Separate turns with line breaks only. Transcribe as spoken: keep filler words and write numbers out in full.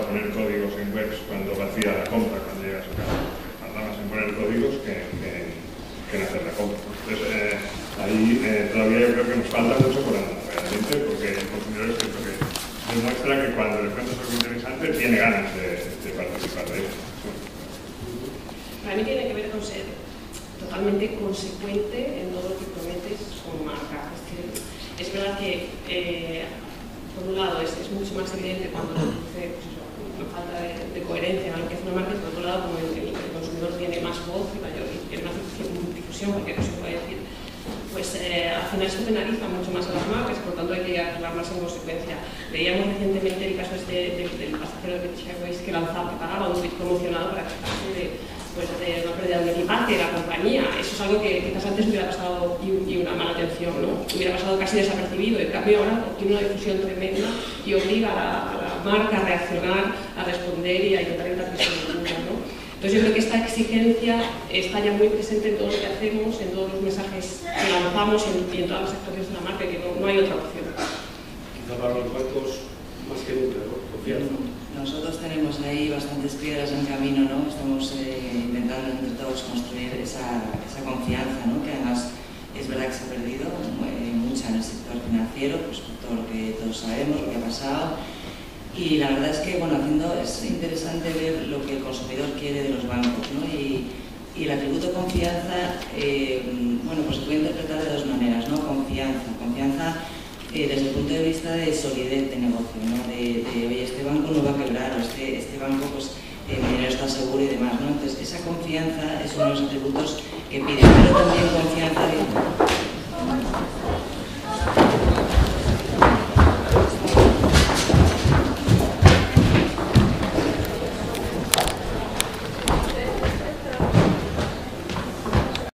poner códigos en webs cuando vacía la compra, cuando llega a su casa. Tarda más en poner códigos que, que, que en hacer la compra. Entonces, eh, ahí eh, todavía yo creo que nos falta mucho por andar, realmente, porque el consumidor es cierto que demuestra que cuando le cuentas algo interesante tiene ganas de, de participar de ello.
Para mí tiene que ver con ser totalmente consecuente en todo lo que prometes como marca. Es decir, es verdad que, eh, por un lado, es, es mucho más evidente cuando se produce pues eso, una falta de, de coherencia en lo que hace una marca, y por otro lado, como el, el, el consumidor tiene más voz y mayor y tiene más difusión, porque no se puede decir, pues eh, al final se penaliza mucho más a las marcas, por lo tanto hay que actuar más en consecuencia. Veíamos recientemente el caso este del, del pasajero de British Airways que lanzaba, que pagaba un tweet promocionado para quitarse de, pues, de una pérdida de un equipaje de la compañía. Eso es algo que quizás antes hubiera pasado y, y una mala atención, ¿no? Hubiera pasado casi desapercibido. En cambio ahora obtiene una difusión tremenda y obliga a la, a la marca a reaccionar, a responder y a intentar evitar que se ocurra, ¿no? Entonces yo creo que esta exigencia está ya muy presente en todo lo que hacemos, en todos los mensajes que lanzamos y en, y en todas las actuaciones de la marca, que no, no hay otra opción.
Quizá para los bancos más que nunca, ¿no? Confianza.
Nosotros tenemos ahí bastantes piedras en camino, ¿no? Estamos eh, intentando entre todos construir esa, esa confianza, ¿no? Que además es verdad que se ha perdido eh, mucha en el sector financiero, pues por todo lo que todos sabemos, lo que ha pasado. Y la verdad es que, bueno, haciendo, es interesante ver lo que el consumidor quiere de los bancos, ¿no? Y, y el atributo confianza, eh, bueno, pues se puede interpretar de dos maneras, ¿no? Confianza, confianza eh, desde el punto de vista de solidez de negocio, ¿no? De, de oye, este banco no va a quebrar, o este, este banco, pues, eh, mi dinero está seguro y demás, ¿no? Entonces, esa confianza es uno de los atributos que pide, pero también confianza de...